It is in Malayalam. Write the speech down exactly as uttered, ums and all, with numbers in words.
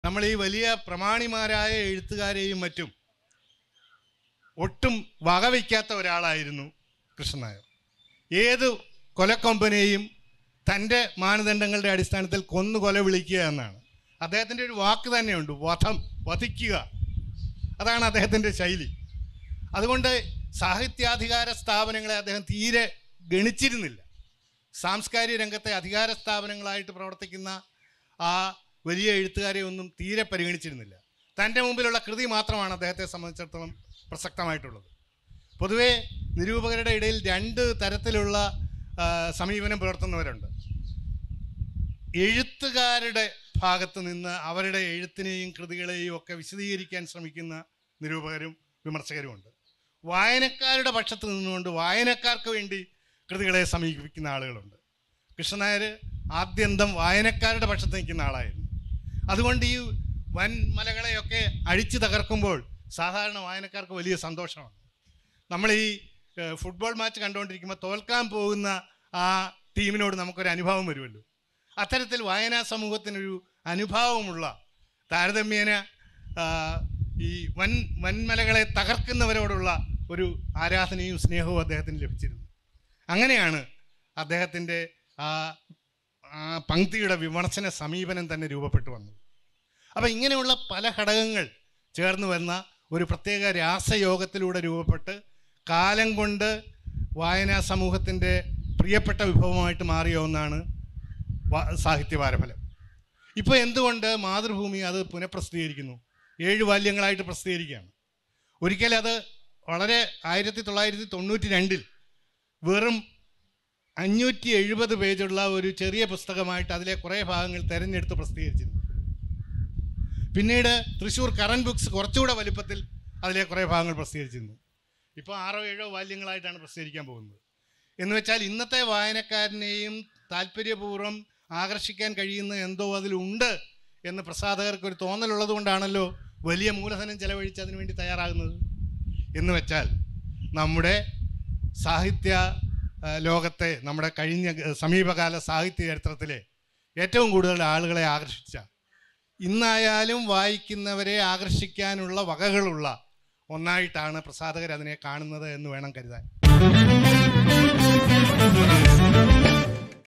നമ്മൾ ഈ വലിയ പ്രമാണിമാരായ എഴുത്തുകാരെയും മറ്റും ഒട്ടും വകവയ്ക്കാത്ത ഒരാളായിരുന്നു കൃഷ്ണൻ നായർ. ഏത് കൊലക്കൊമ്പനെയും തൻ്റെ മാനദണ്ഡങ്ങളുടെ അടിസ്ഥാനത്തിൽ കൊന്നു കൊല വിളിക്കുക എന്നാണ് അദ്ദേഹത്തിൻ്റെ ഒരു വാക്ക് തന്നെയുണ്ട്, വധം, വധിക്കുക. അതാണ് അദ്ദേഹത്തിൻ്റെ ശൈലി. അതുകൊണ്ട് സാഹിത്യാധികാര സ്ഥാപനങ്ങളെ അദ്ദേഹം തീരെ ഗണിച്ചിരുന്നില്ല. സാംസ്കാരിക രംഗത്തെ അധികാര സ്ഥാപനങ്ങളായിട്ട് പ്രവർത്തിക്കുന്ന ആ വലിയ എഴുത്തുകാരെ ഒന്നും തീരെ പരിഗണിച്ചിരുന്നില്ല. തൻ്റെ മുമ്പിലുള്ള കൃതി മാത്രമാണ് അദ്ദേഹത്തെ സംബന്ധിച്ചിടത്തോളം പ്രസക്തമായിട്ടുള്ളത്. പൊതുവേ നിരൂപകരുടെ ഇടയിൽ രണ്ട് തരത്തിലുള്ള സമീപനം പുലർത്തുന്നവരുണ്ട്. എഴുത്തുകാരുടെ ഭാഗത്ത് നിന്ന് അവരുടെ എഴുത്തിനെയും കൃതികളെയും ഒക്കെ വിശദീകരിക്കാൻ ശ്രമിക്കുന്ന നിരൂപകരും വിമർശകരുമുണ്ട്. വായനക്കാരുടെ പക്ഷത്ത് നിന്നുകൊണ്ട് വായനക്കാർക്ക് വേണ്ടി കൃതികളെ സമീപിക്കുന്ന ആളുകളുണ്ട്. കൃഷ്ണൻ നായർ ആദ്യന്തം വായനക്കാരുടെ പക്ഷത്ത് നിൽക്കുന്ന ആളായിരുന്നു. അതുകൊണ്ട് ഈ വൻ മലകളെയൊക്കെ അഴിച്ചു തകർക്കുമ്പോൾ സാധാരണ വായനക്കാർക്ക് വലിയ സന്തോഷമാണ്. നമ്മൾ ഈ ഫുട്ബോൾ മാച്ച് കണ്ടുകൊണ്ടിരിക്കുമ്പോൾ തോൽക്കാൻ പോകുന്ന ആ ടീമിനോട് നമുക്കൊരു അനുഭവം വരുമല്ലോ. അത്തരത്തിൽ വായനാ സമൂഹത്തിനൊരു അനുഭാവമുള്ള, താരതമ്യേന ഈ വൻ വൻമലകളെ തകർക്കുന്നവരോടുള്ള ഒരു ആരാധനയും സ്നേഹവും അദ്ദേഹത്തിന് ലഭിച്ചിരുന്നു. അങ്ങനെയാണ് അദ്ദേഹത്തിൻ്റെ ആ പങ്ക്തിയുടെ വിമർശന സമീപനം തന്നെ രൂപപ്പെട്ടു വന്നത്. അപ്പം ഇങ്ങനെയുള്ള പല ഘടകങ്ങൾ ചേർന്ന് വന്ന ഒരു പ്രത്യേക രാസയോഗത്തിലൂടെ രൂപപ്പെട്ട് കാലം കൊണ്ട് വായനാ സമൂഹത്തിൻ്റെ പ്രിയപ്പെട്ട വിഭവമായിട്ട് മാറിയ ഒന്നാണ് സാഹിത്യ വാരഫലം. ഇപ്പോൾ എന്തുകൊണ്ട് മാതൃഭൂമി അത് പുനഃപ്രസിദ്ധീകരിക്കുന്നു? ഏഴ് വാല്യങ്ങളായിട്ട് പ്രസിദ്ധീകരിക്കുകയാണ്. ഒരിക്കൽ അത് വളരെ ആയിരത്തി തൊള്ളായിരത്തി തൊണ്ണൂറ്റി രണ്ടിൽ വെറും അഞ്ഞൂറ്റി എഴുപത് പേജുള്ള ഒരു ചെറിയ പുസ്തകമായിട്ട് അതിലെ കുറേ ഭാഗങ്ങൾ തിരഞ്ഞെടുത്ത് പ്രസിദ്ധീകരിച്ചിരുന്നു. പിന്നീട് തൃശ്ശൂർ കറന്റ് ബുക്സ് കുറച്ചുകൂടെ വലുപ്പത്തിൽ അതിലെ കുറേ ഭാഗങ്ങൾ പ്രസിദ്ധീകരിച്ചിരുന്നു. ഇപ്പോൾ ആറോ ഏഴോ വാല്യങ്ങളായിട്ടാണ് പ്രസിദ്ധീകരിക്കാൻ പോകുന്നത്. എന്ന് വെച്ചാൽ ഇന്നത്തെ വായനക്കാരനെയും താല്പര്യപൂർവ്വം ആകർഷിക്കാൻ കഴിയുന്ന എന്തോ അതിലുണ്ട് എന്ന് പ്രസാധകർക്ക് ഒരു തോന്നലുള്ളത് കൊണ്ടാണല്ലോ വലിയ മൂലധനം ചെലവഴിച്ച് അതിനു വേണ്ടി തയ്യാറാകുന്നത്. എന്ന് വെച്ചാൽ നമ്മുടെ സാഹിത്യ ലോകത്തെ, നമ്മുടെ കഴിഞ്ഞ സമീപകാല സാഹിത്യ ചരിത്രത്തിലെ ഏറ്റവും കൂടുതൽ ആളുകളെ ആകർഷിച്ച, ഇന്നായാലും വായിക്കുന്നവരെ ആകർഷിക്കാനുള്ള വകകളുള്ള ഒന്നായിട്ടാണ് പ്രസാധകർ അതിനെ കാണുന്നത് എന്ന് വേണം കരുതാൻ.